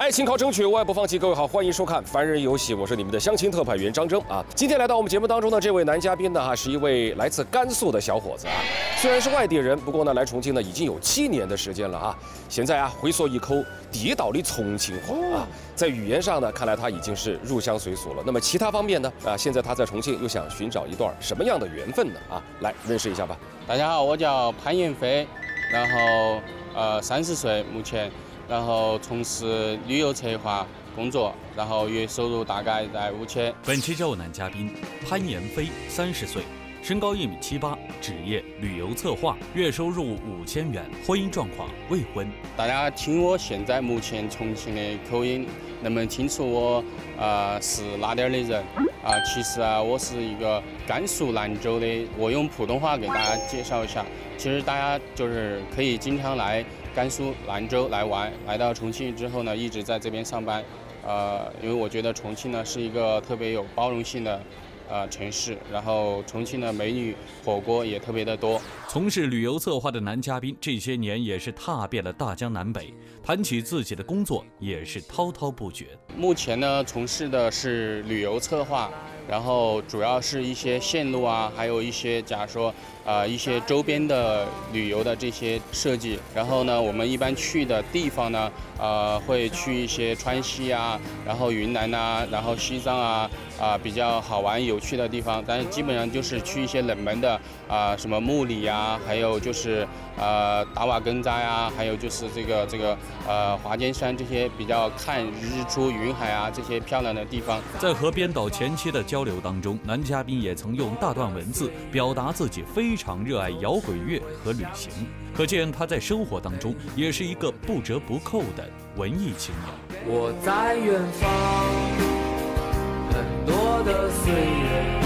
爱情靠争取，我爱不放弃。各位好，欢迎收看《凡人游戏》，我是你们的相亲特派员张征啊。今天来到我们节目当中的这位男嘉宾呢，是一位来自甘肃的小伙子啊。虽然是外地人，不过呢，来重庆呢已经有7年的时间了啊。现在啊，回说一口地道的重庆话啊，在语言上呢，看来他已经是入乡随俗了。那么其他方面呢，现在他在重庆又想寻找一段什么样的缘分呢？啊，来认识一下吧。 大家好，我叫潘彦飞，然后30岁目前。 然后从事旅游策划工作，然后月收入大概在5000。 本期招男嘉宾潘彦飞，30岁，身高1.78米，职业旅游策划，月收入5000元，婚姻状况未婚。 大家听我现在目前重庆的口音，能不能听出我是哪点的人？其实我是一个甘肃兰州的。我用普通话给大家介绍一下，其实大家就是可以经常来。 甘肃兰州来玩，来到重庆之后呢，一直在这边上班。因为我觉得重庆呢是一个特别有包容性的城市，然后重庆的美女火锅也特别的多。 从事旅游策划的男嘉宾这些年也是踏遍了大江南北，谈起自己的工作也是滔滔不绝。 目前呢，从事的是旅游策划。 然后主要是一些线路啊，还有一些假如说一些周边的旅游的这些设计。然后呢，我们一般去的地方呢，会去一些川西啊，然后云南啊，然后西藏啊，比较好玩有趣的地方。但是基本上就是去一些冷门的什么木里啊，还有就是达瓦根扎啊，还有就是这个华尖山这些比较看日出云海啊这些漂亮的地方。 在和编导前期的交流当中，男嘉宾也曾用大段文字表达自己非常热爱摇滚乐和旅行，可见他在生活当中也是一个不折不扣的文艺青年。 我在远方，很多的岁月。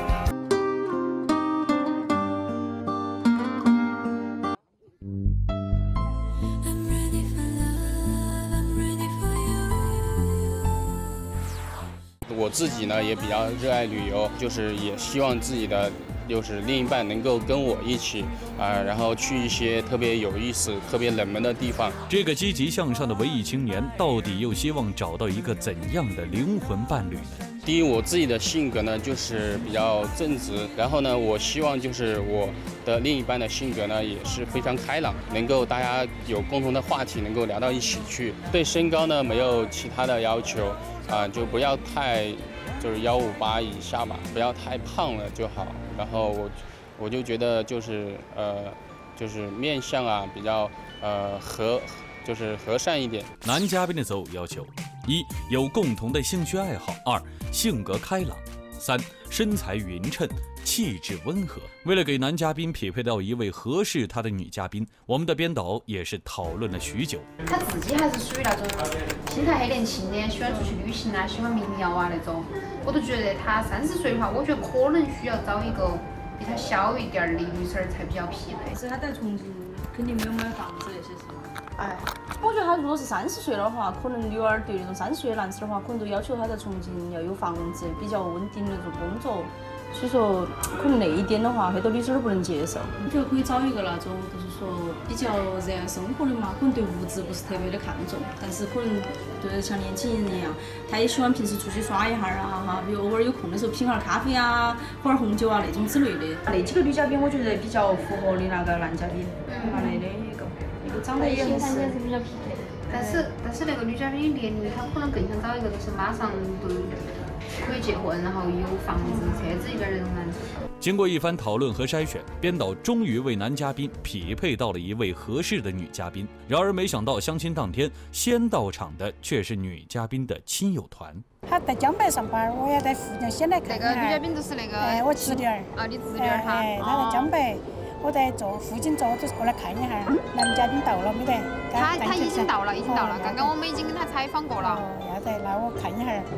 我自己呢也比较热爱旅游，就是也希望自己的就是另一半能够跟我一起然后去一些特别有意思、特别冷门的地方。 这个积极向上的文艺青年，到底又希望找到一个怎样的灵魂伴侣呢？ 第一，我自己的性格呢就是比较正直，然后呢，我希望就是我的另一半的性格呢也是非常开朗，能够大家有共同的话题，能够聊到一起去。对身高呢没有其他的要求。 就不要太，就是158以下吧，不要太胖了就好。然后我就觉得就是就是面相啊比较就是和善一点。 男嘉宾的择偶要求：1. 有共同的兴趣爱好；2. 性格开朗；3. 身材匀称。 气质温和。为了给男嘉宾匹配到一位合适他的女嘉宾，我们的编导也是讨论了许久。 他自己还是属于那种心态很年轻的，喜欢出去旅行啊，喜欢民谣啊那种。我都觉得他30岁的话，我觉得可能需要找一个比他小一点的女生才比较匹配。 是他在重庆肯定没有买房子那些是吗？ 哎， 我觉得他如果是30岁的话，可能有点对那种30岁的男士的话，可能都要求他在重庆要有房子，比较稳定的那种工作。 所以说，可能那一点的话，很多女生都不能接受。我觉得可以找一个那种，就是说比较热爱生活的嘛，可能对物质不是特别的看重，但是可能对像年轻人一样，他也喜欢平时出去耍一下啊哈，比如偶尔有空的时候品哈咖啡啊，喝点红酒啊那种之类的。那几个女嘉宾，我觉得比较符合的那个男嘉宾，那的一个长得也很是比较匹配。但是那个女嘉宾年龄，她可能更想找一个就是马上都。 可以结婚，然后有房子、车子一点那种男生。 经过一番讨论和筛选，编导终于为男嘉宾匹配到了一位合适的女嘉宾。然而，没想到相亲当天，先到场的却是女嘉宾的亲友团。 他在江北上班，我也在附近，先来看看。 那个女嘉宾就是那个， 我侄女儿。 你侄女儿哈。 她在江北，我在附近坐，就是过来看一下。男嘉宾到了没得？ 他已经到了，已经到了。刚刚我们已经跟他采访过了。 要得，那我看一下。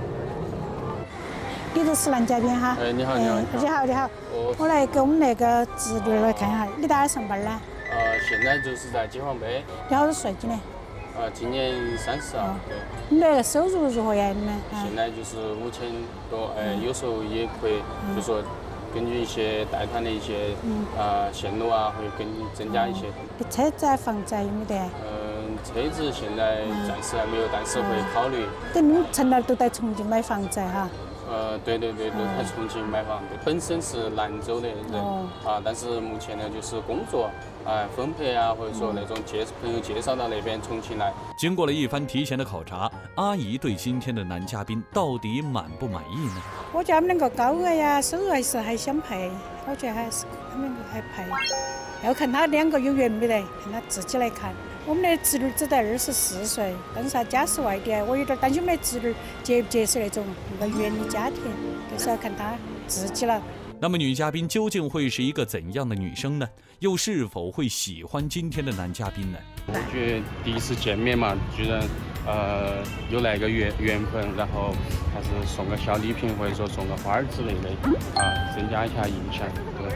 你就是男嘉宾哈？ 哎，你好，你好， 你好。我来给我们那个侄女来看一下，你在哪上班呢？ 现在就是在解放碑。 你好多岁今年？ 今年30啊，对。 你那个收入如何呀？你们？ 现在就是5000多，有时候也可以，就说根据一些带团的一些线路啊，会增加一些。 车子啊、房子啊有没得？ 车子现在暂时还没有，但是会考虑。 等成了都在重庆买房子哈。 对，都在重庆买房。本身是兰州的人但是目前呢就是工作分配啊，或者说那种朋友介绍到那边重庆来。 经过了一番提前的考察，阿姨对今天的男嘉宾到底满不满意呢？ 我觉得他们两个高额呀，收入还相配，我觉得还是他们两个还配。要看他两个有缘没得，看他自己来看。我们的侄女只在24岁，但是他家是外地，我有点担心我们的侄女接不接受那种原理家庭，就是要看他自己了。 那么女嘉宾究竟会是一个怎样的女生呢？又是否会喜欢今天的男嘉宾呢？ 我觉得第一次见面嘛，居然有那个缘分，然后还是送个小礼品，或者说送个花儿之类的增加一下印象。对。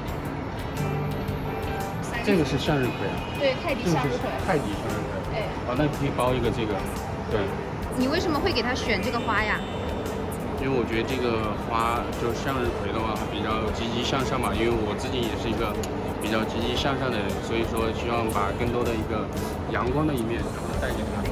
这个是向日葵啊？ 对，泰迪向日葵。 泰迪向日葵。哎。那可以包一个这个。对。 你为什么会给他选这个花呀？ 因为我觉得这个花就是向日葵的话，它比较积极向上嘛。因为我自己也是一个比较积极向上的人，所以说希望把更多的一个阳光的一面然后带给他。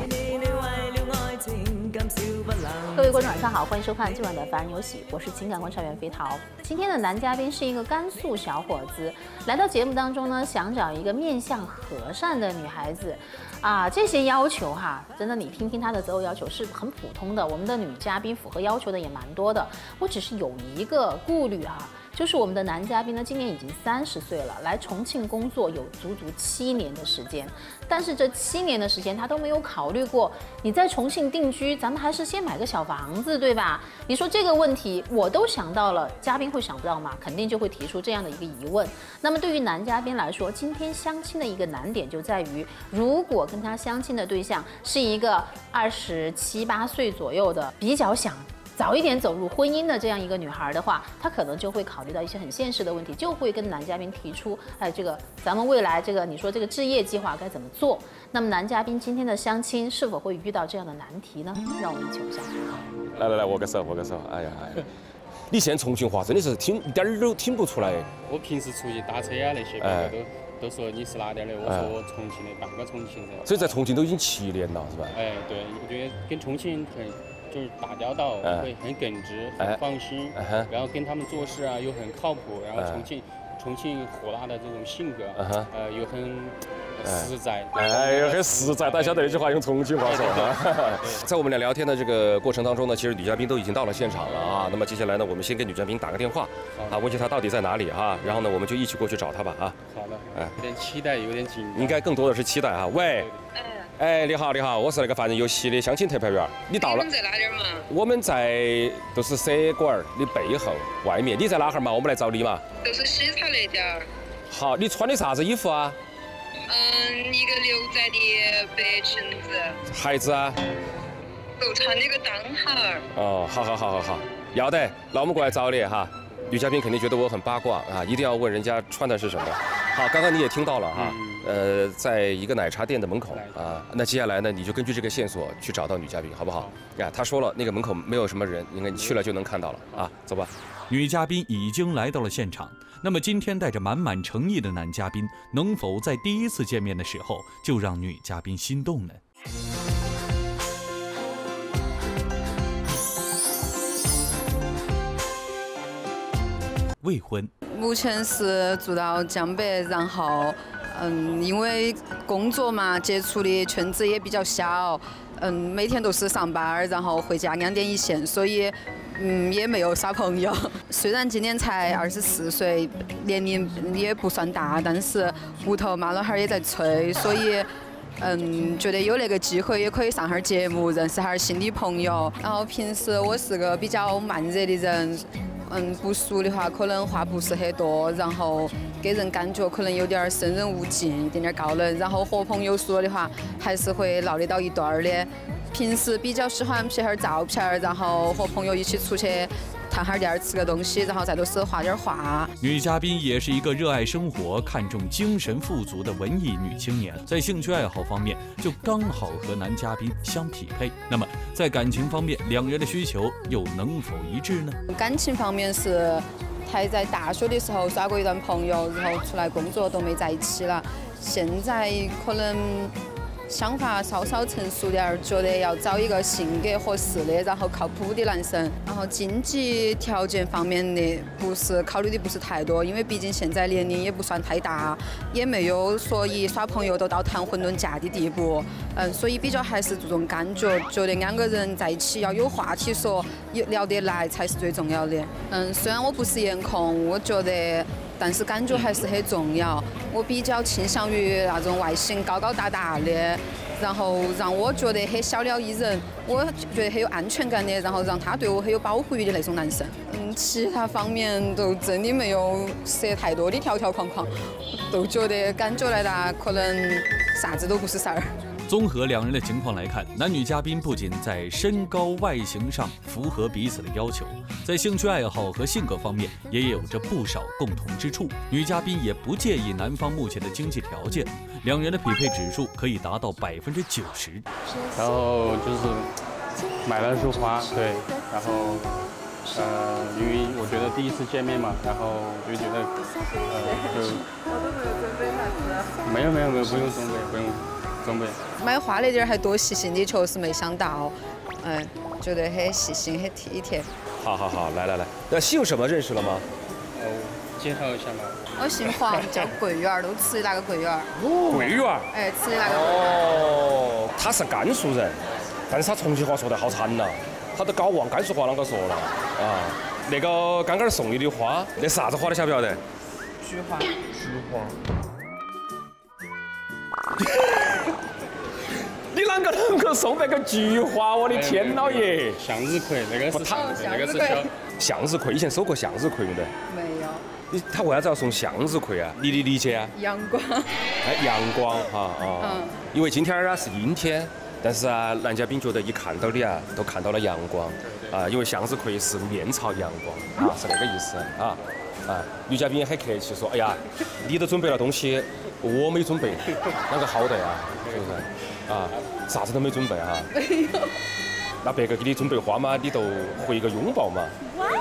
各位观众晚上好，欢迎收看今晚的《凡人有喜》，我是情感观察员肥桃。今天的男嘉宾是一个甘肃小伙子，来到节目当中呢，想找一个面相和善的女孩子。这些要求真的你听听他的择偶要求是很普通的，我们的女嘉宾符合要求的也蛮多的。我只是有一个顾虑就是我们的男嘉宾呢，今年已经30岁了，来重庆工作有足足7年的时间，但是这7年的时间他都没有考虑过，你在重庆定居，咱们还是先买个小房子，对吧？你说这个问题我都想到了，嘉宾会想不到吗？肯定就会提出这样的一个疑问。那么对于男嘉宾来说，今天相亲的一个难点就在于，如果跟他相亲的对象是一个27、28岁左右的，比较想早一点走入婚姻的这样一个女孩的话，她可能就会考虑到一些很现实的问题，就会跟男嘉宾提出，这个咱们未来你说这个置业计划该怎么做？那么男嘉宾今天的相亲是否会遇到这样的难题呢？让我们一起往下看。 来，握个手。哎呀，你现在重庆话真的是一点儿都听不出来。 我平时出去打车那些别个都说你是哪点的，我说我重庆的，半个重庆人。 所以在重庆都已经7年了，是吧？ 对，我觉得跟重庆就是打交道会很耿直，很放心，然后跟他们做事又很靠谱，然后重庆火辣的这种性格，又很实在， 又很实在。大家晓得这句话用重庆话说在我们俩聊天的这个过程当中呢，其实女嘉宾都已经到了现场了那么接下来呢，我们先给女嘉宾打个电话问她到底在哪里然后呢，我们就一起过去找她吧好的。有点期待，有点紧张。 应该更多的是期待喂。你好，我是那个凡人有喜的相亲特派员。你到了？ 你们在哪点嘛？ 我们在都是舍馆的背后外面。你在哪哈儿嘛？我们来找你嘛。 都是西茶那点儿。 好，你穿的啥子衣服啊？ 一个牛仔的白裙子。 孩子啊？ 就穿那个裆孩儿。 哦，好，要得，那我们过来找你女嘉宾肯定觉得我很八卦一定要问人家穿的是什么。好，刚刚你也听到了在一个奶茶店的门口那接下来呢，你就根据这个线索去找到女嘉宾，好不好？他说了，那个门口没有什么人，应该你去了就能看到了走吧。 女嘉宾已经来到了现场，那么今天带着满满诚意的男嘉宾，能否在第一次见面的时候就让女嘉宾心动呢？未婚， 目前是住到江北，然后因为工作嘛，接触的圈子也比较小，每天都是上班，然后回家2点一线，所以也没有啥朋友。虽然今年才24岁，年龄也不算大，但是屋头妈老汉儿也在催，所以觉得有那个机会也可以上哈儿节目，认识哈儿新的朋友。然后平时我是个比较慢热的人。不熟的话，可能话不是很多，然后给人感觉可能有点生人勿近，一点点高冷。然后和朋友说的话，还是会闹得到一段儿的。平时比较喜欢拍哈儿照片，然后和朋友一起出去探哈儿店吃个东西，然后再都是画点画。 女嘉宾也是一个热爱生活、看重精神富足的文艺女青年，在兴趣爱好方面就刚好和男嘉宾相匹配。那么在感情方面，两人的需求又能否一致呢？ 感情方面是还在大学的时候耍过一段朋友，然后出来工作都没在一起了。现在可能想法稍稍成熟点儿，觉得要找一个性格合适的，然后靠谱的男生。然后经济条件方面的考虑的不是太多，因为毕竟现在年龄也不算太大，也没有说一耍朋友都到谈婚论嫁的地步。所以比较还是注重感觉，觉得两个人在一起要有话题说，聊得来才是最重要的。虽然我不是颜控，我觉得。但是感觉还是很重要，我比较倾向于那种外形高高大大的，然后让我觉得很小鸟依人，我觉得很有安全感的，然后让他对我很有保护欲的那种男生。其他方面都真的没有设太多的条条框框，都觉得感觉来哒，可能啥子都不是事儿。 综合两人的情况来看，男女嘉宾不仅在身高外形上符合彼此的要求，在兴趣爱好和性格方面也有着不少共同之处。女嘉宾也不介意男方目前的经济条件，两人的匹配指数可以达到90%。 然后就是买了束花，对，然后因为我觉得第一次见面嘛，然后就觉得就没有，不用准备。 买花那点儿还多细心的，确实没想到，觉得很细心，很体贴。 好，来，那姓什么认识了吗？ 介绍一下嘛。 我姓黄，叫桂圆，都吃的那个桂圆。 桂圆。 吃的那个。哦， 他是甘肃人，但是他重庆话说得好惨呐，他都搞忘甘肃话啷个说了啊。那个刚刚送你的花，那啥子花你晓不晓得？ 菊花。 你啷个能够送那个菊花？我的天老爷！ 向日葵，那个是向日葵，以前收过向日葵没得？ 没有。 他为啥子要送向日葵啊？你的理解啊？ 阳光。 阳光因为今天是阴天，但是男嘉宾觉得一看到你都看到了阳光因为向日葵是面朝阳光是那个意思女嘉宾很客气说：“哎呀，你都准备了东西，我没准备，啷个好得呀？是不是？啥子都没准备哈？ 没有。 那别个给你准备花嘛，你都回一个拥抱嘛。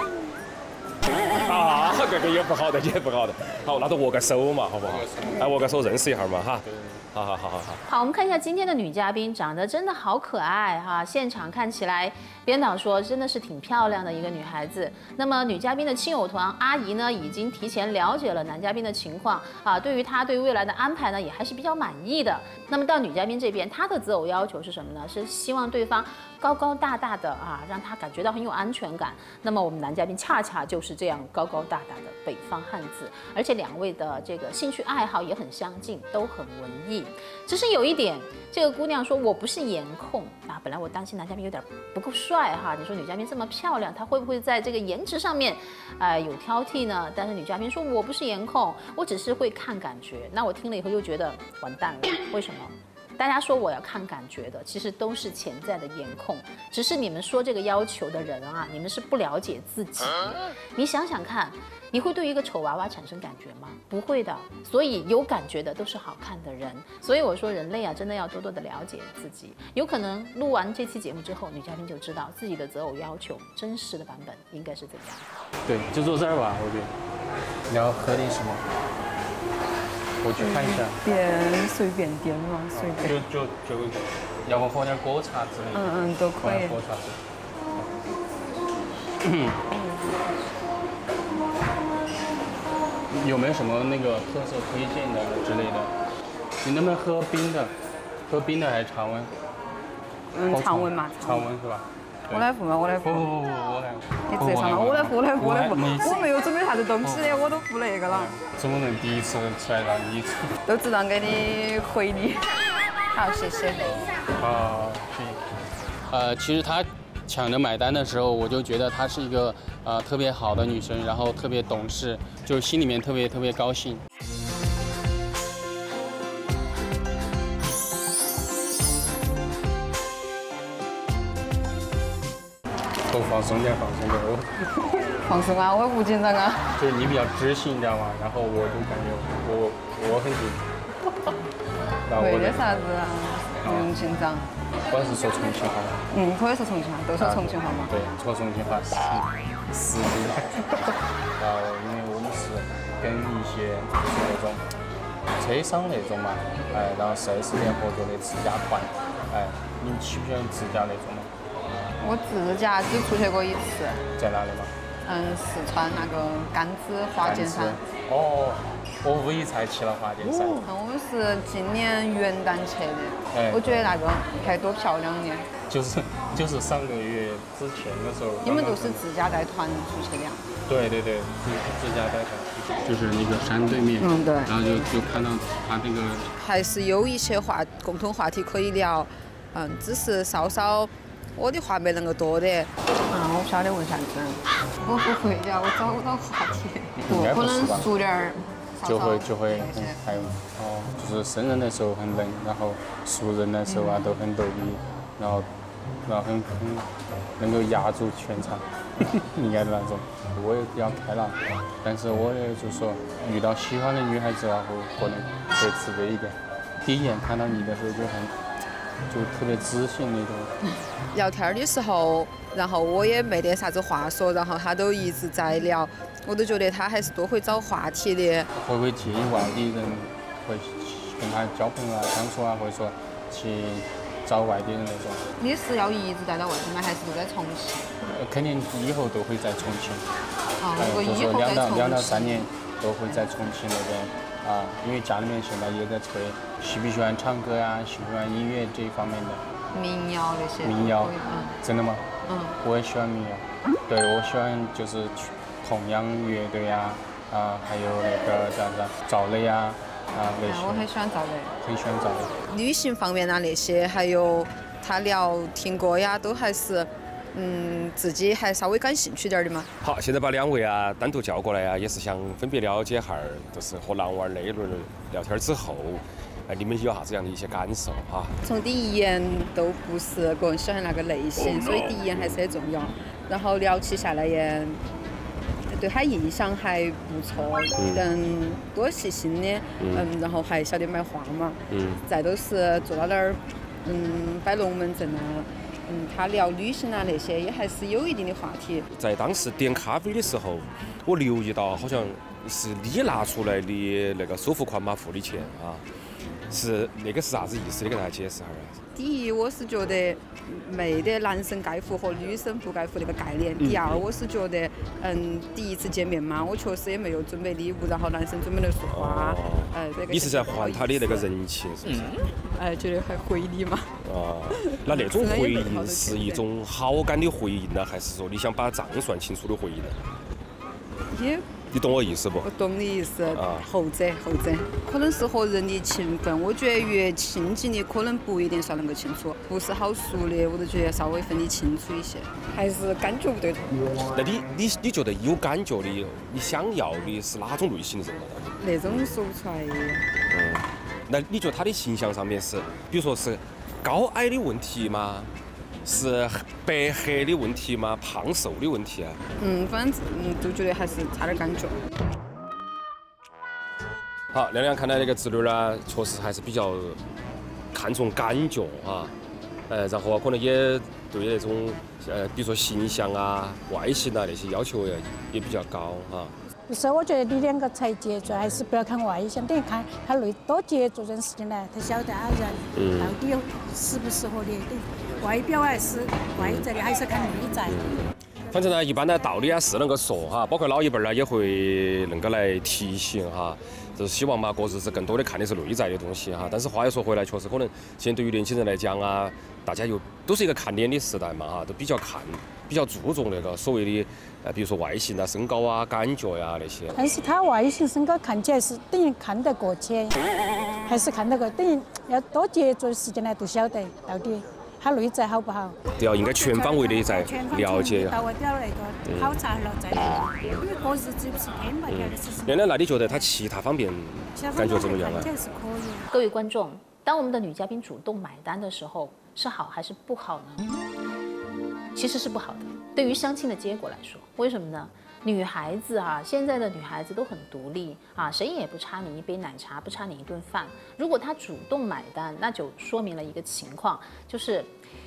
这个也不好的，好，那就握个手嘛，好不好？握个手认识一下嘛，哈。好。 好，我们看一下今天的女嘉宾，长得真的好可爱哈！现场看起来，编导说真的是挺漂亮的一个女孩子。那么女嘉宾的亲友团阿姨呢，已经提前了解了男嘉宾的情况对于他对未来的安排呢，也还是比较满意的。那么到女嘉宾这边，她的择偶要求是什么呢？是希望对方高高大大的让她感觉到很有安全感。那么我们男嘉宾恰恰就是这样高高大大的北方汉子，而且两位的这个兴趣爱好也很相近，都很文艺。只是有一点，这个姑娘说我不是颜控本来我担心男嘉宾有点不够帅你说女嘉宾这么漂亮，她会不会在这个颜值上面有挑剔呢？但是女嘉宾说我不是颜控，我只是会看感觉。那我听了以后又觉得完蛋了，为什么？大家说我要看感觉的，其实都是潜在的颜控，只是你们说这个要求的人你们是不了解自己。你想想看，你会对一个丑娃娃产生感觉吗？不会的。所以有感觉的都是好看的人。所以我说人类真的要多多的了解自己。有可能录完这期节目之后，女嘉宾就知道自己的择偶要求真实的版本应该是怎样。 对，就坐这儿吧，我觉得。你要喝点什么？我去看一下。 随便点嘛，随便。 就，要不喝点果茶之类的。 都可以。 果茶之类的。有没有什么那个特色推荐的之类的？你能不能喝冰的？喝冰的还是常温？ 常温嘛。 常温是吧？ 我来付嘛，我来付。不， 我来。 你直接上嘛，我来付。我没有准备啥子东西的，我都付那个了。 怎么能第一次出来让你付？ 都知道给你回礼。好，谢谢。 其实他抢着买单的时候，我就觉得她是一个特别好的女生，然后特别懂事，就心里面特别高兴。多放松点， 放松我不紧张就是你比较知性，你知道吗？然后我就感觉我很紧张。 没得啥子不用紧张。 我是说重庆话吗？ 可以说重庆话，都说重庆话嘛。 对，说重庆话是的。因为我们是跟一些那种车商那种嘛，哎，然后4S店合作的自驾团，哎，你喜不喜欢自驾那种嘛？ 我自驾只出去过一次， 在哪里嘛？ 四川那个甘孜华健山。 哦，我5一才去了华健山。 我们是今年元旦去的， 哎， 我觉得那个还多漂亮呢。 就是上个月之前的时候。 你们都是自驾带团出去的呀？ 对，自驾带团，就是那个山对面。对。然后就看到他那个。 还是有一些共同话题可以聊，只是稍稍。我的话没那么多的，我不晓得为啥子，我不会呀，我找不到话题，可能熟点儿， 就会，还有就是生人的时候很冷，然后熟人的时候啊都很逗比，然后很能够压住全场，应该的那种。我也比较开朗，但是我也就是说遇到喜欢的女孩子啊，可能会自卑一点。第一眼看到你的时候就特别自信那种。 聊天的时候，然后我也没得啥子话说，然后他都一直在聊，我都觉得他还是多会找话题的。 会不会建议外地人会跟他交朋友啊、相处啊，或者说去找外地人那种？ 你是要一直待到外地吗？还是都在重庆？ 肯定以后都会在重庆。 如果以后在重庆 2到3年都会在重庆那边。因为家里面现在也在催，喜不喜欢唱歌呀，喜不喜欢音乐这一方面的。 民谣那些。 民谣，真的吗？我也喜欢民谣。对，我喜欢就是同样乐队呀，还有那个叫啥赵雷呀，那些。 我很喜欢赵雷。 很喜欢赵雷。 旅行方面啊那些，还有他聊听歌呀，都还是。自己还稍微感兴趣点的嘛。 好，现在把2位啊单独叫过来啊，也是想分别了解下，就是和男娃那一轮聊天之后，你们有啥子样的一些感受哈？ 从第一眼都不是个人喜欢那个类型，所以第一眼还是很重要。然后聊起下来也对他印象还不错，多细心的，然后还晓得买花嘛，再都是坐到那儿，摆龙门阵啊。他聊旅行啊那些也还是有一定的话题。 在当时点咖啡的时候，我留意到好像是你拿出来的那个首付款码付的钱啊，是那个是啥子意思？你给大家解释下。 第一，我是觉得没得男生该付和女生不该付那个概念。第二，我是觉得第一次见面嘛，我确实也没有准备礼物，然后男生准备了束花， 你是在还他的那个人情是不是？ 觉得还回礼嘛。 那种回应是一种好感的回应呢，还是说你想把账算清楚的回应呢？你懂我意思不？ 我懂你意思。后者，可能是和人的情分。我觉得越亲近的，可能不一定算能够清楚；不是好熟的，我都觉得稍微分得清楚一些。还是感觉不对头。 那你觉得有感觉的，你想要的是哪种类型的人呢？ 那种说不出来。 那你觉得他的形象上面是，比如说是高矮的问题吗？是白黑的问题吗？胖瘦的问题啊？ 反正都觉得还是差点感觉。 好，亮亮看来那个侄女呢，确实还是比较看重感觉啊，然后可能也对那种比如说形象啊、外形啊那些要求也比较高啊。 不是，我觉得你2个才接触，还是不要看外形，等于看他多接触点时间来，才晓得人到底适不适合你。外表还是外在的，还是看内在。 反正呢，一般呢道理啊是能够说哈，包括老一辈呢也会能够来提醒哈，就是希望嘛过日子更多的看的是内在的东西哈。但是话又说回来，确实可能现在对于年轻人来讲啊，大家又都是一个看脸的时代嘛哈，都比较注重那个所谓的比如说外形啊、身高啊、感觉呀那些。 但是他外形、身高看起来是等于看得过去，还是看得过，等于要多接触时间来都晓得到底。他内在好不好？ 要应该全方位的在了解。 到位到那个考察了再来，因为过日子不是天白天的事情。 亮亮，那你觉得他其他方面感觉怎么样啊？ 各位观众，当我们的女嘉宾主动买单的时候，是好还是不好呢？其实是不好的。对于相亲的结果来说，为什么呢？女孩子啊，现在的女孩子都很独立啊，谁也不差你一杯奶茶，不差你一顿饭。如果她主动买单，那就说明了一个情况，就是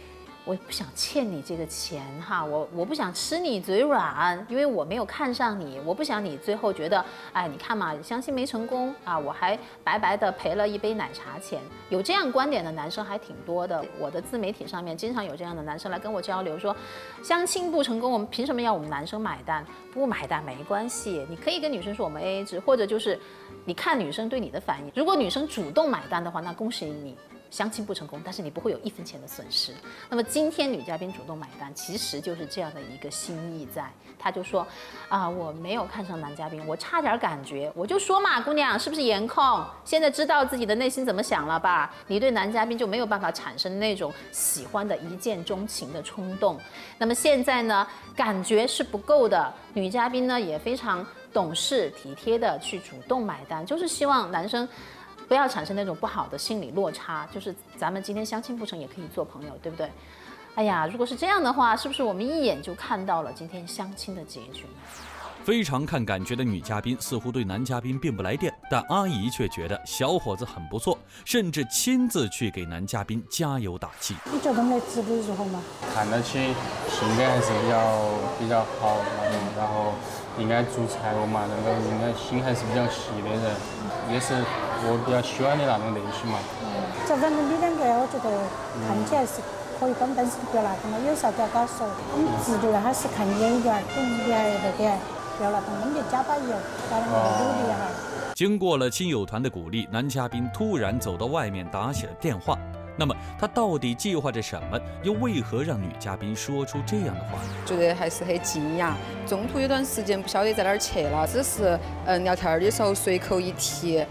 我不想欠你这个钱哈，我不想吃你嘴软，因为我没有看上你，我不想你最后觉得，哎，你看嘛，相亲没成功啊，我还白白的赔了一杯奶茶钱。有这样观点的男生还挺多的，我的自媒体上面经常有这样的男生来跟我交流，说相亲不成功，我们凭什么要我们男生买单？不买单没关系，你可以跟女生说我们 AA 制，或者就是你看女生对你的反应，如果女生主动买单的话，那恭喜你。相亲不成功，但是你不会有1分钱的损失。那么今天女嘉宾主动买单，其实就是这样的一个心意在。她就说啊，我没有看上男嘉宾，我差点感觉，我就说嘛，姑娘是不是颜控？现在知道自己的内心怎么想了吧？你对男嘉宾就没有办法产生那种喜欢的一见钟情的冲动。那么现在呢，感觉是不够的，女嘉宾呢也非常懂事体贴的去主动买单，就是希望男生。不要产生那种不好的心理落差，就是咱们今天相亲不成也可以做朋友，对不对？哎呀，如果是这样的话，是不是我们一眼就看到了今天相亲的结局呢？ 非常看感觉的女嘉宾似乎对男嘉宾并不来电，但阿姨却觉得小伙子很不错，甚至亲自去给男嘉宾加油打气。 你觉得我们的质量如何嘛？ 看得起，性格还是比较好那种，然后应该做财务嘛，那个应该心还是比较细的人，也是我比较喜欢的那种类型嘛。 这反正你两个，我觉得看起来是可以跟，但是不要那个嘛，有啥子要跟他说。我们质量还是看远一点，等你还那点。不要那种，我们就加把油，把那个努力哈。 经过了亲友团的鼓励，男嘉宾突然走到外面打起了电话。那么他到底计划着什么？又为何让女嘉宾说出这样的话？ 觉得还是很惊讶。中途有段时间不晓得在哪儿去了，只是聊天的时候随口一提。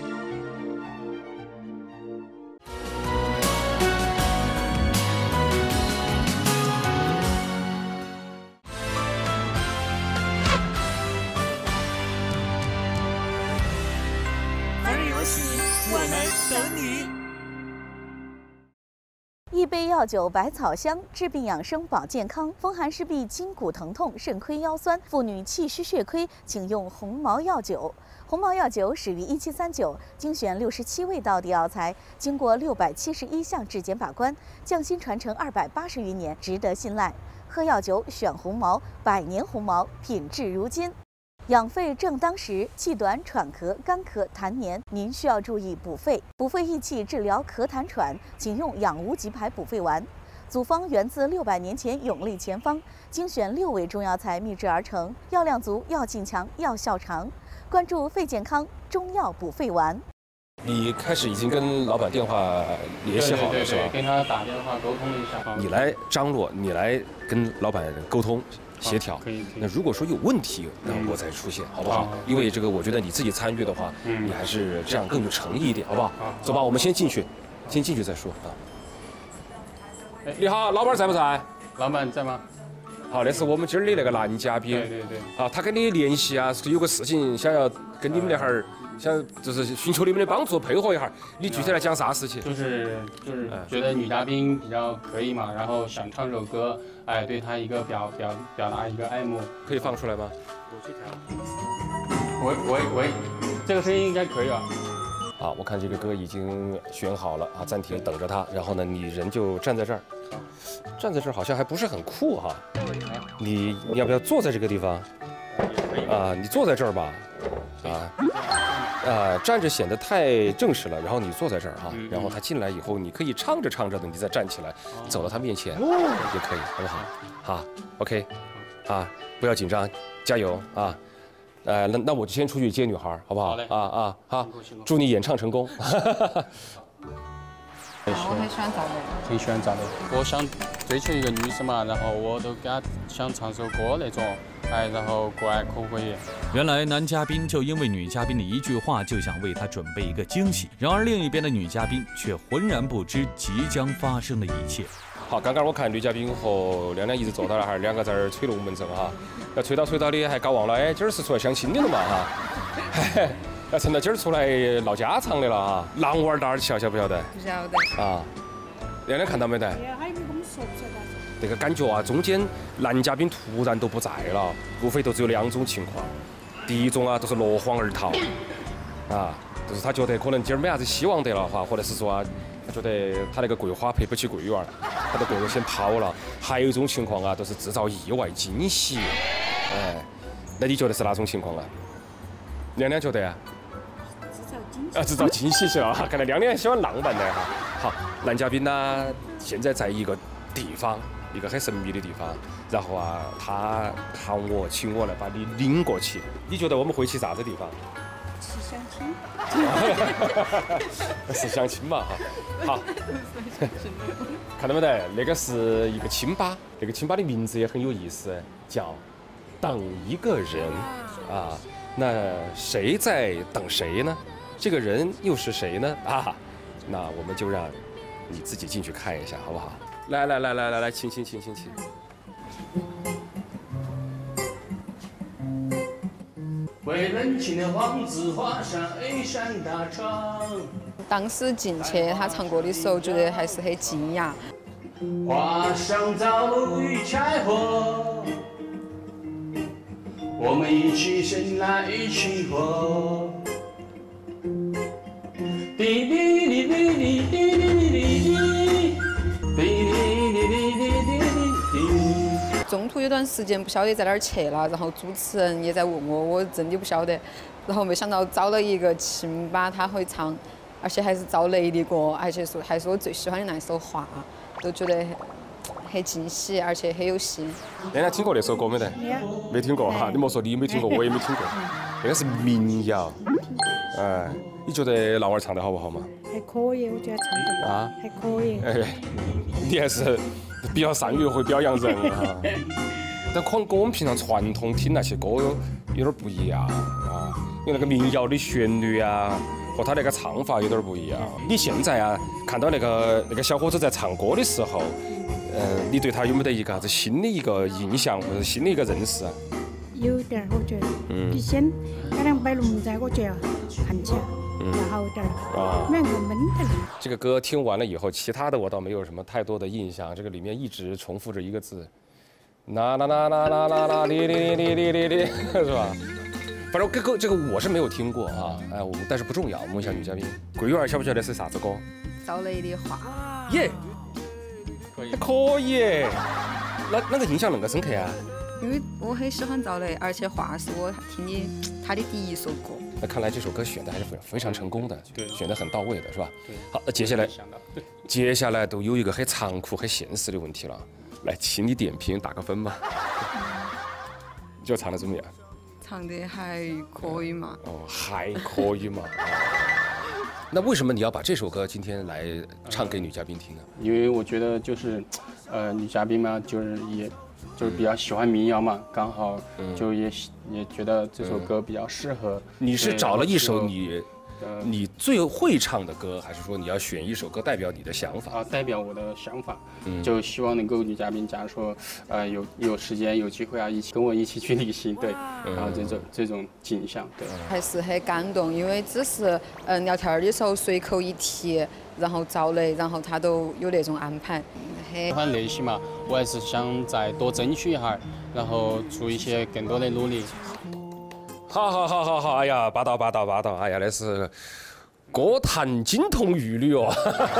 一杯药酒百草香，治病养生保健康。风寒湿痹、筋骨疼痛、肾亏腰酸，妇女气虚血亏，请用红毛药酒。红毛药酒始于1739，精选67味道的药材，经过671项质检把关，匠心传承280余年，值得信赖。喝药酒选红毛，100年红毛，品质如金。养肺正当时，气短、喘咳、干咳、痰黏，您需要注意补肺。补肺益气，治疗咳痰喘，请用养无极牌补肺丸。组方源自600年前永历前方，精选6味中药材秘制而成，药量足，药劲强，药效长。关注肺健康中药补肺丸。 你开始已经跟老板电话联系好了是吧？ 跟他打电话沟通了一下。 你来张罗，你来跟老板沟通。协调，那如果说有问题，那我再出现，好不好？因为这个，我觉得你自己参与的话，你还是这样更有诚意一点，好不好？走吧，我们先进去再说啊。你好，老板在不在？ 老板在吗？ 好，那是我们今儿的那个男嘉宾。 对。 啊，他跟你联系啊，是有个事情想要跟你们那哈儿，想就是寻求你们的帮助，配合一下。你具体来讲啥事情？ 就是觉得女嘉宾比较可以嘛，然后想唱首歌，哎，对她一个表达一个爱慕。 可以放出来吗？ 我去调。喂，这个声音应该可以吧？ 啊，我看这个歌已经选好了啊，暂停，等着他。然后呢，你人就站在这儿，站在这儿好像还不是很酷哈。你要不要坐在这个地方？啊，你坐在这儿吧。站着显得太正式了。然后你坐在这儿啊，然后他进来以后，你可以唱着唱着的，你再站起来，走到他面前也可以，好不好？好 ，OK， 啊，不要紧张，加油啊！那我就先出去接女孩，好不好？ 好嘞。 好，祝你演唱成功。 我很喜欢赵雷， 挺喜欢赵雷。我想追求一个女生嘛，然后我都给她想唱首歌那种，哎，然后过来可不可以？ 原来男嘉宾就因为女嘉宾的一句话，就想为她准备一个惊喜。然而另一边的女嘉宾却浑然不知即将发生的一切。 好，刚刚我看女嘉宾和亮亮一直坐到那儿，两个在那儿吹龙门阵哈，要吹到的还搞忘了，哎，今儿是出来相亲的了嘛哈。要趁到今儿出来唠家常的了哈，狼娃儿大儿晓不晓得？ 不晓得。 啊，亮亮看到没得？ 还有没跟我们说不晓得？ 这个感觉啊，中间男嘉宾突然都不在了，无非都只有2种情况。第一种啊，都是落荒而逃，啊，就是他觉得可能今儿没啥子希望得了哈，或者是说啊，他觉得他那个桂花配不起桂圆， 把这个人先抛了。还有一种情况啊，都是制造意外惊喜。哎，那你觉得是哪种情况啊？亮亮觉得呀？制造惊喜是吧？看来亮亮喜欢浪漫的哈。好，男嘉宾呢，现在在一个地方，一个很神秘的地方，然后啊，他请我来把你领过去。你觉得我们会去啥子地方？ 去相亲。 是相亲嘛哈。好，看到没得？那个是一个清吧，那个清吧的名字也很有意思，叫“等一个人”啊。那谁在等谁呢？这个人又是谁呢？啊，那我们就让你自己进去看一下，好不好？来，请。 为冷清的王子画上一扇大窗。 当时进去他唱歌的时候，觉得还是很惊讶。 画上灶炉与柴火，我们一起生来一起活。滴滴滴滴滴滴滴滴滴。 中途有段时间不晓得在哪儿去了，然后主持人也在问我，我真的不晓得。然后没想到找了一个清吧，他会唱，而且还是赵雷的歌，而且还是我最喜欢的那首《画》，都觉得很惊喜，而且很有戏。 大家听过那首歌没得？没听过哈，你莫说你没听过，我也没听过。那个是民谣。哎，你觉得老二唱得好不好嘛？ 还可以，我觉得唱得啊，还可以。 哎，你还是比较善于会表扬人啊。但可能跟我们平常传统听那些歌有点不一样啊，因为那个民谣的旋律啊，和他那个唱法有点不一样。你现在啊，看到那个小伙子在唱歌的时候，你对他有没得一个啥子新的一个印象或者新的一个认识啊？ 有点，我觉得，比先那两摆龙在，我觉得看起来要好点儿，没那么闷的。 这个歌听完了以后，其他的我倒没有什么太多的印象。这个里面一直重复着一个字，啦啦啦啦啦啦啦哩哩哩哩哩哩，是吧？反正这个我是没有听过啊，哎，我们但是不重要。我们问一下女嘉宾，桂圆晓不晓得是啥子歌？ 赵雷的《画》。 耶，可以。那个印象那么深刻啊？ 因为我很喜欢赵雷，而且《画》是我听的他的第一首歌。 那看来这首歌选的还是非常成功的， 对， 选的很到位的是吧？ 对。 好，那接下来都有一个很残酷、很现实的问题了，来，请你点评打个分嘛。你觉得唱得怎么样？ 唱得还可以嘛。 哦，还可以嘛。那为什么你要把这首歌今天来唱给女嘉宾听呢？ 因为我觉得就是，女嘉宾嘛，就是比较喜欢民谣嘛，刚好就也觉得这首歌比较适合。 你是找了一首你最会唱的歌，还是说你要选一首歌代表你的想法？ 代表我的想法，就希望能够女嘉宾，假如说有时间有机会啊，跟我一起去旅行，对，然后这种景象，对， 还是很感动，因为只是聊天的时候随口一提，然后赵雷，然后他都有那种安排。 喜欢那些嘛，我还是想再多争取一下，然后做一些更多的努力。 好，哎呀，霸道，哎呀，那是歌坛金童玉女哦。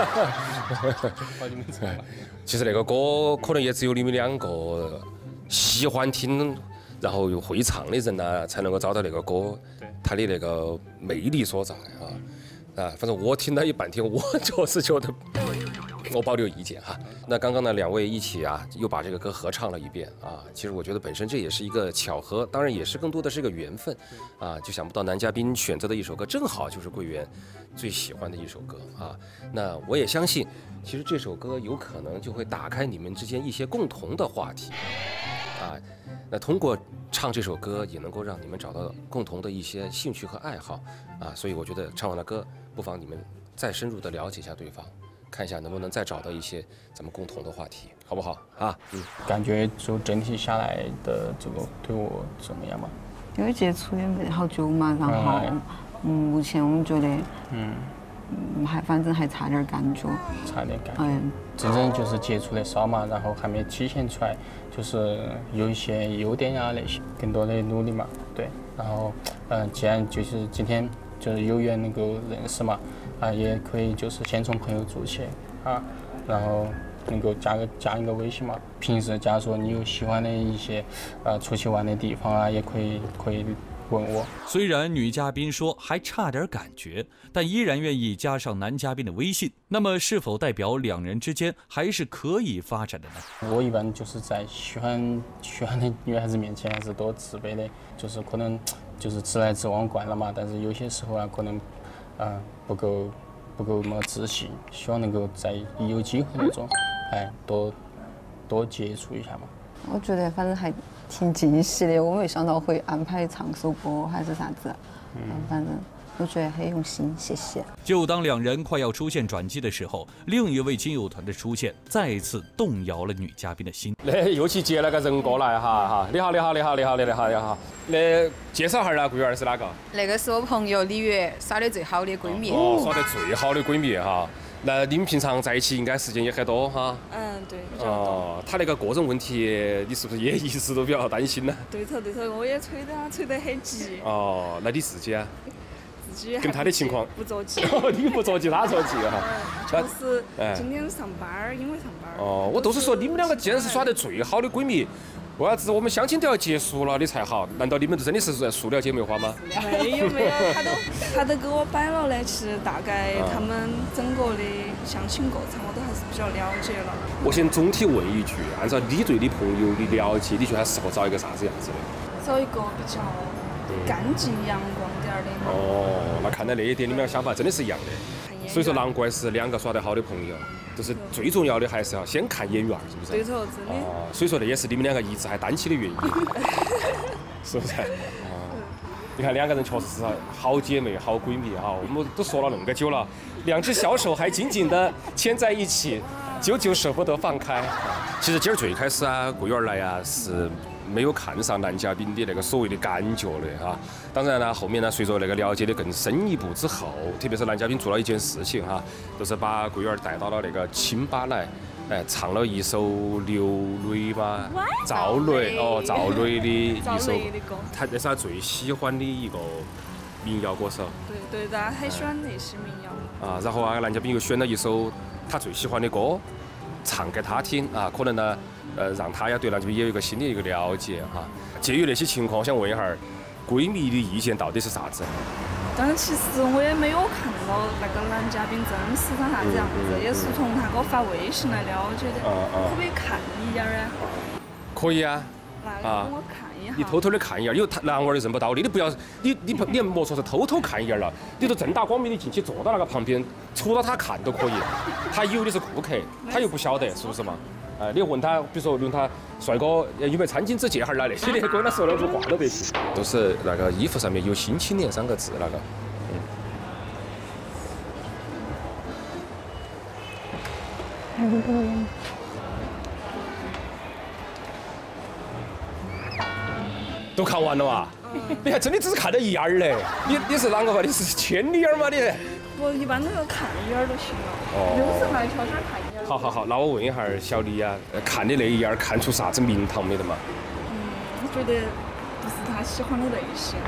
其实那个歌可能也只有你们两个喜欢听，然后又会唱的人呢，才能够找到那个歌它的那个魅力所在啊。反正我听了一半天，我就是觉得我保留意见哈。那刚刚呢，两位一起啊，又把这个歌合唱了一遍啊。其实我觉得本身这也是一个巧合，当然也是更多的是一个缘分啊。就想不到男嘉宾选择的一首歌，正好就是桂圆最喜欢的一首歌啊。那我也相信，其实这首歌有可能就会打开你们之间一些共同的话题啊。那通过唱这首歌，也能够让你们找到共同的一些兴趣和爱好啊。所以我觉得唱完了歌，不妨你们再深入的了解一下对方。看一下能不能再找到一些咱们共同的话题，好不好啊？ 感觉就整体下来的这个对我怎么样嘛？ 因为接触也没好久嘛，然后目前我们觉得反正还差点感觉。 真正就是接触的少嘛，然后还没体现出来，就是有一些优点啊那些，更多的努力嘛，对。然后既然就是今天就是有缘能够认识嘛。也可以就是先从朋友做起啊，然后能够加一个微信嘛。平时假如说你有喜欢的一些出去玩的地方啊，也可以问我。 虽然女嘉宾说还差点感觉，但依然愿意加上男嘉宾的微信。那么，是否代表两人之间还是可以发展的呢？ 我一般就是在喜欢的女孩子面前还是多自卑的，就是可能就是直来直往惯了嘛。但是有些时候啊，可能不够那么自信，希望能够在一有机会那种，多接触一下嘛。 我觉得反正还挺惊喜的，我没想到会安排唱首歌还是啥子，反正我觉得很用心，谢谢。 就当两人快要出现转机的时候，另一位亲友团的出现再次动摇了女嘉宾的心。 又去接了个人过来哈，你好。那介绍下呢，桂圆是哪个？ 那个是我朋友李月耍的最好的闺蜜。 耍得最好的闺蜜哈。那你们平常在一起应该时间也很多哈？ 对，比较多。 他那个个人问题，你是不是也一直都比较担心呢？ 对头，我也催得很急。 那你自己啊？ 自己跟他的情况不着急。 你不着急，他着急哈。 就是今天上班，因为上班。 我都是说你们两个既然是耍得最好的闺蜜。为啥子我们相亲都要结束了你才好？难道你们真的是塑料姐妹花吗？ 没有，他都给我摆了的。其实大概他们整个的相亲过程，我都还是比较了解了。 我先总体问一句，按照你对你朋友的了解，你觉得他适合找一个啥子样子的？ 找一个比较干净阳光点的。 那看来那一点你们俩想法真的是一样的。所以说，难怪是两个耍得好的朋友。就是最重要的还是要先看眼缘，是不是？ 对头，真的。 所以说那也是你们两个一直还单起的原因，是不是？你看两个人确实是好姐妹、好闺蜜哈，我们都说了那么久了，两只小手还紧紧地牵在一起，久久舍不得放开。其实今儿最开始啊，桂圆来啊是没有看上男嘉宾的那个所谓的感觉的哈。当然呢，后面呢，随着那个了解的更深一步之后，特别是男嘉宾做了一件事情哈，就是把桂圆带到了那个清吧来，唱了一首刘蕾嘛，赵雷的一首，他那是他最喜欢的一个民谣歌手。 对，大家很喜欢那些民谣。 然后啊，男嘉宾又选了一首他最喜欢的歌，唱给他听啊，可能呢，让他呀对男嘉宾也有一个新的一个了解哈。介于那些情况，我想问一下，闺蜜的意见到底是啥子？ 但是其实我也没有看到那个男嘉宾真实长啥子样子，也是从他给我发微信来了解的。可不可以看一眼呢？ 可以啊。 那给我看一下。 你偷偷的看一眼，因为男娃儿认不到你，你不要，你莫说是偷偷看一眼了，你就正大光明的进去坐到那个旁边，戳到他看都可以。他以为你是顾客，他又不晓得，是不是嘛？你问他，比如说问他帅哥有没有餐巾纸借哈儿来那些的，跟他说两句话都得行。都是那个衣服上面有“新青年”3个字那个。都看完了哇！你还真的只是看了一眼儿嘞？你是啷个嘛？你是千里眼嘛你？ 我一般都要看一眼就行了，有时来悄悄看一眼。 好，那我问一下小李啊，看的那一眼看出啥子名堂没得嘛？ 我觉得不是他喜欢的类型。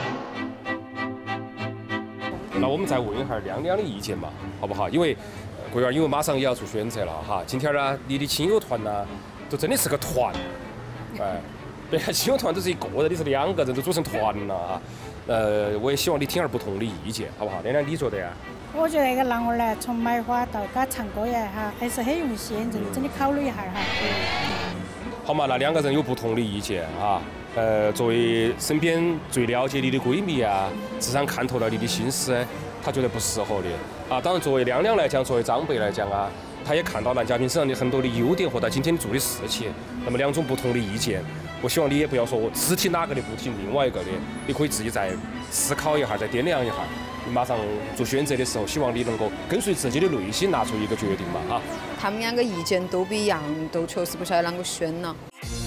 那我们再问一下亮亮的意见嘛，好不好？因为桂圆因为马上也要做选择了哈，今天呢，你的亲友团呢，都真的是个团，别看亲友团都是一个人，你是2个人都组成团了啊。我也希望你听下不同的意见，好不好？亮亮，你觉得呀？ 我觉得那个男娃呢，从买花到给他唱歌呀，哈，还是很用心，认真的考虑一下哈。 好嘛，那2个人有不同的意见啊。作为身边最了解你的闺蜜啊，至少看透了你的心思，她觉得不适合的啊。当然，作为亮亮来讲，作为长辈来讲啊，他也看到男嘉宾身上的很多的优点和他今天做的事情。那么2种不同的意见，我希望你也不要说我只听哪个的不听另外一个的，你可以自己再思考一下，再掂量一下。你马上做选择的时候，希望你能够跟随自己的内心拿出一个决定嘛啊！ 他们2个意见都不一样，都确实不晓得啷个选了。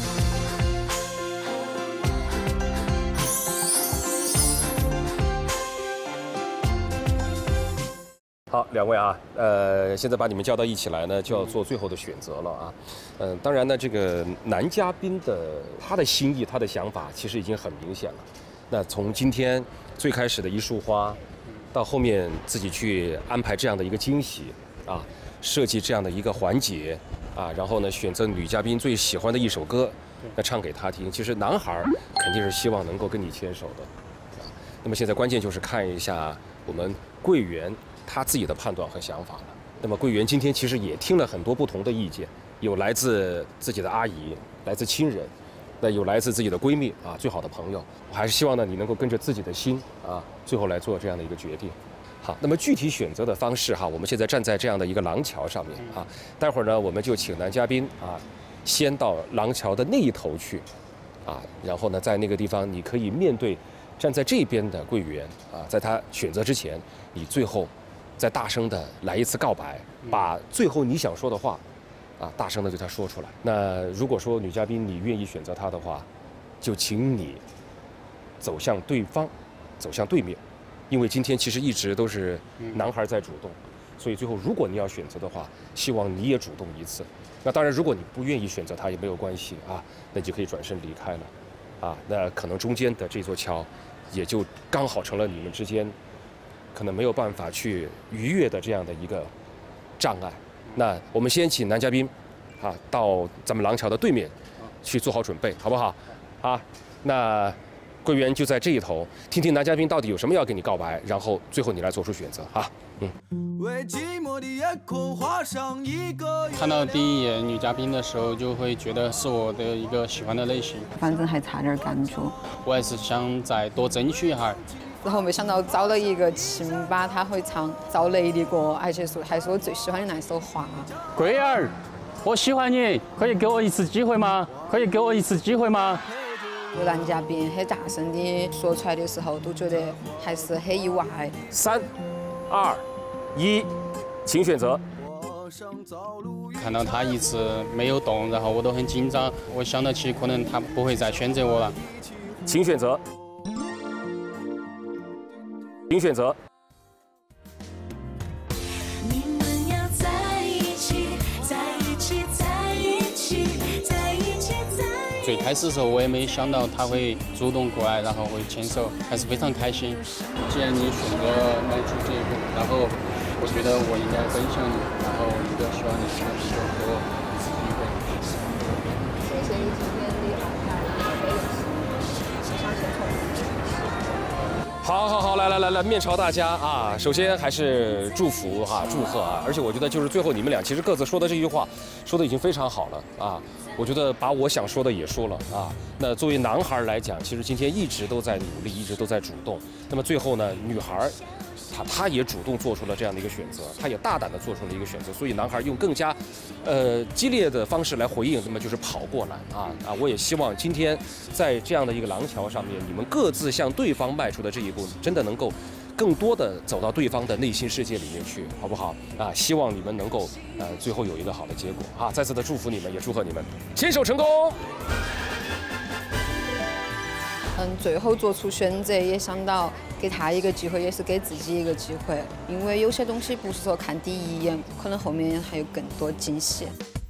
好，2位啊，现在把你们叫到一起来呢，就要做最后的选择了啊。当然呢，这个男嘉宾的他的心意、他的想法，其实已经很明显了。那从今天最开始的一束花，到后面自己去安排这样的一个惊喜啊， 设计这样的一个环节啊，然后呢选择女嘉宾最喜欢的一首歌，那唱给她听。其实男孩肯定是希望能够跟你牵手的。那么现在关键就是看一下我们桂圆她自己的判断和想法了。那么桂圆今天其实也听了很多不同的意见，有来自自己的阿姨，来自亲人，那有来自自己的闺蜜啊，最好的朋友。我还是希望呢你能够跟着自己的心啊，最后来做这样的一个决定。好，那么具体选择的方式哈，我们现在站在这样的一个廊桥上面啊，待会儿呢我们就请男嘉宾啊，先到廊桥的那一头去，啊，然后呢在那个地方你可以面对站在这边的桂圆啊，在他选择之前，你最后再大声的来一次告白，把最后你想说的话啊大声的对他说出来。那如果说女嘉宾你愿意选择他的话，就请你走向对方，走向对面。因为今天其实一直都是男孩在主动，所以最后如果你要选择的话，希望你也主动一次。那当然，如果你不愿意选择他也没有关系啊，那就可以转身离开了，啊，那可能中间的这座桥，也就刚好成了你们之间可能没有办法去逾越的这样的一个障碍。那我们先请男嘉宾，啊，到咱们廊桥的对面去做好准备，好不好？啊，那。桂圆就在这一头，听听男嘉宾到底有什么要跟你告白，然后最后你来做出选择啊。 看到第一眼女嘉宾的时候，就会觉得是我的一个喜欢的类型。 反正还差点感觉， 我还是想再多争取一下。 然后没想到找了一个亲吧，他会唱赵雷的歌，而且还是我最喜欢的那首《花》。 桂儿，我喜欢你，可以给我一次机会吗？可以给我一次机会吗？ 有男嘉宾很大声的说出来的时候，都觉得还是很意外。 3、2、1，请选择。 看到他一直没有动，然后我都很紧张，我想得起可能他不会再选择我了。 请选择。请选择。 最开始的时候我也没想到他会主动过来，然后会牵手，还是非常开心。既然你选择迈出这一步，然后我觉得我应该分享你，然后一个希望你下次就给我一次机会。 谢谢你今天厉害，相信好，来，面朝大家啊！首先还是祝福哈，祝贺啊！而且我觉得就是最后你们俩其实各自说的这句话，说的已经非常好了啊！我觉得把我想说的也说了啊。那作为男孩来讲，其实今天一直都在努力，一直都在主动。那么最后呢，女孩她也主动做出了这样的一个选择，她也大胆的做出了一个选择。所以男孩用更加激烈的方式来回应，那么就是跑过来啊！我也希望今天在这样的一个廊桥上面，你们各自向对方迈出的这一步，真的能够更多的走到对方的内心世界里面去，好不好？啊，希望你们能够最后有一个好的结果啊！再次的祝福你们，也祝贺你们牵手成功。 最后做出选择，也想到给他一个机会，也是给自己一个机会，因为有些东西不是说看第一眼，可能后面还有更多惊喜。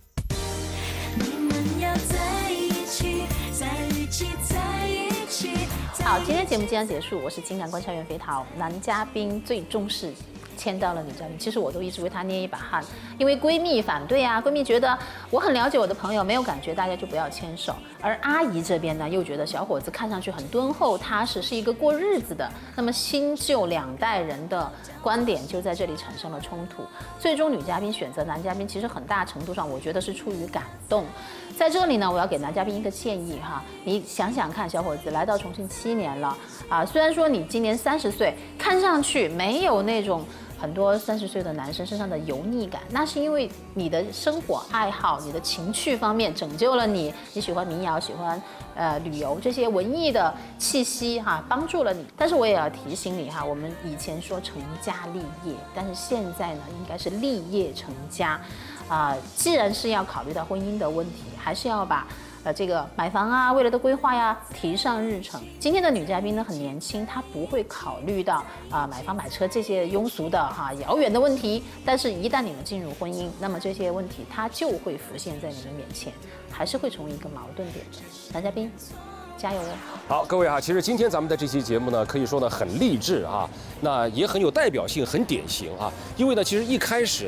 好，今天节目即将结束，我是情感观察员肥桃。男嘉宾最终是牵到了女嘉宾，其实我都一直为她捏一把汗，因为闺蜜反对啊，闺蜜觉得我很了解我的朋友，没有感觉大家就不要牵手，而阿姨这边呢又觉得小伙子看上去很敦厚踏实，是一个过日子的，那么新旧两代人的观点就在这里产生了冲突，最终女嘉宾选择男嘉宾，其实很大程度上我觉得是出于感动。在这里呢，我要给男嘉宾一个建议哈，你想想看，小伙子来到重庆7年了啊，虽然说你今年30岁，看上去没有那种很多30岁的男生身上的油腻感，那是因为你的生活爱好、你的情趣方面拯救了你，你喜欢民谣、喜欢旅游这些文艺的气息哈，帮助了你。但是我也要提醒你哈，我们以前说成家立业，但是现在呢，应该是立业成家。既然是要考虑到婚姻的问题，还是要把这个买房啊、未来的规划呀提上日程。今天的女嘉宾呢很年轻，她不会考虑到买房买车这些庸俗的遥远的问题，但是一旦你们进入婚姻，那么这些问题它就会浮现在你们面前，还是会成为一个矛盾点的。男嘉宾加油哦！ 好，各位哈，其实今天咱们的这期节目呢，可以说呢很励志啊，那也很有代表性，很典型啊。因为呢，其实一开始呢，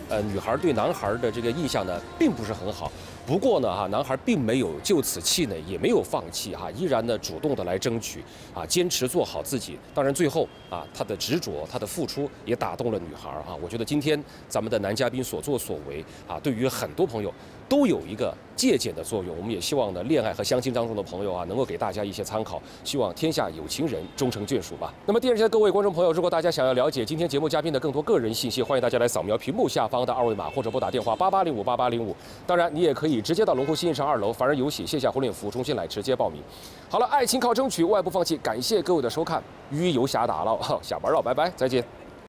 女孩对男孩的这个印象呢，并不是很好。不过呢，男孩并没有就此气馁，也没有放弃依然呢主动的来争取坚持做好自己。当然最后他的执着，他的付出也打动了女孩我觉得今天咱们的男嘉宾所作所为对于很多朋友都有一个借鉴的作用。我们也希望呢，恋爱和相亲当中的朋友能够给大家一些参考。希望天下有情人终成眷属吧。那么电视前的各位观众朋友，如果大家想要了解今天节目嘉宾的更多个人信息，欢迎大家来扫描屏幕下方的2维码，或者拨打电话88058805。当然，你也可以直接到龙湖新城2楼凡人游戏线下婚恋服务中心来直接报名。好了，爱情靠争取，外不放弃。感谢各位的收看，鱼游侠打捞，下班了，拜拜，再见。